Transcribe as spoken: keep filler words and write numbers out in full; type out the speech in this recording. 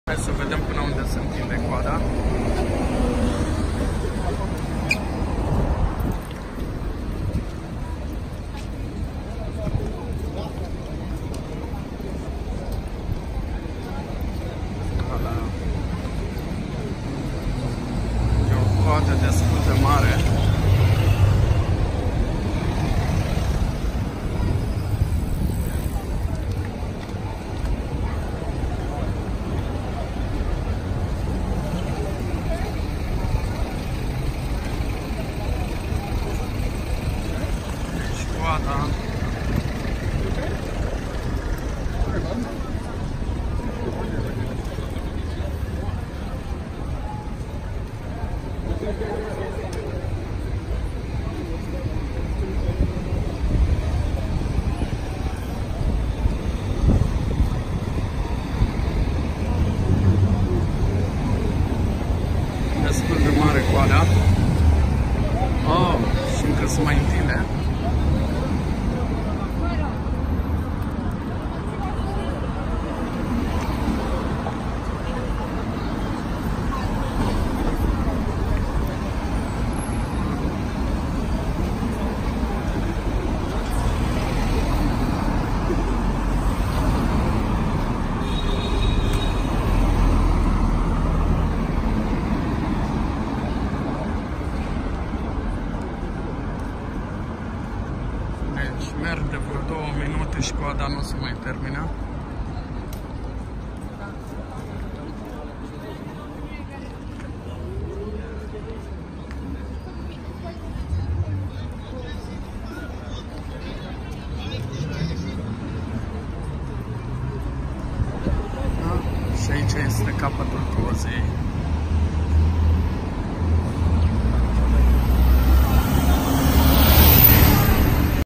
Hai să vedem până unde se întinde coada. E o coadă destul de mare. Da. Destul de mare coada. Oh, și încă se mai întinde. Merg de vreo două minute și coada nu se mai termină. Da? Și aici este capătul pozei.